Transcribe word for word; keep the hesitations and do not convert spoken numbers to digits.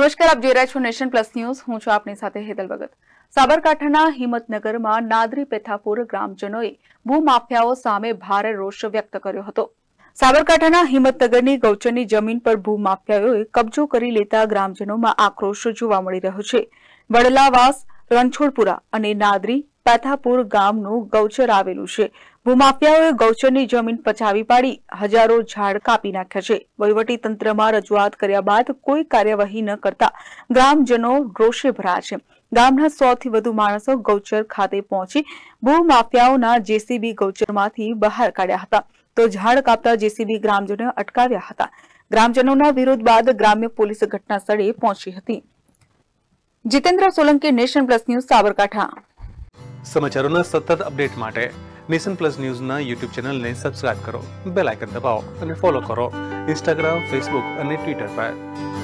નમસ્કાર, આપ જોઈ રહ્યા છો નેશન પ્લસ ન્યૂઝ. હું છું આપની સાથે હેતલ ભગત. સાબરકાંઠાના હિંમતનગરમાં નાદરી પેથાપુર ગ્રામજનોએ ભૂમાફિયાઓ સામે ભારે રોષ વ્યક્ત કર્યો હતો. સાબરકાંઠાના હિંમતનગરની ગૌચરની જમીન પર ભૂમાફિયાઓએ કબજો કરી લેતા ગ્રામજનોમાં આક્રોશ જોવા મળી રહ્યો છે. વડલાવાસ, રણછોડપુરા અને નાદરી પેથાપુર ગામનું ગૌચર આવેલું છે. ભૂમાફિયાઓએ ગૌચરની જમીન પચાવી પાડી હજારો ઝાડ કાપી નાખ્યા છે. વહીવટી તંત્રમાં રજૂઆત કર્યા બાદ કોઈ કાર્યવાહી ન કરતા ગ્રામજનો રોષે ભરાયા છે. ગામના સો થી વધુ માણસો ગૌચર ખાતે પહોંચી ભૂમાફિયાઓના જેસીબી ગૌચરમાંથી બહાર કાઢ્યા હતા, તો ઝાડ કાપતા જેસીબી ગ્રામજનોએ અટકાવ્યા હતા. ગ્રામજનોના વિરોધ બાદ ગ્રામ્ય પોલીસ ઘટના સ્થળે પહોંચી હતી. Jitendra Solanki, Nation Plus News, Sabarkantha. સમાચારોના સતત અપડેટ માટે નેશન પ્લસ ન્યૂઝના યુટ્યુબ ચેનલને સબસ્ક્રાઇબ કરો, બેલ આઇકન દબાવો અને ફોલો કરો ઇન્સ્ટાગ્રામ, ફેસબુક અને ટ્વિટર પર.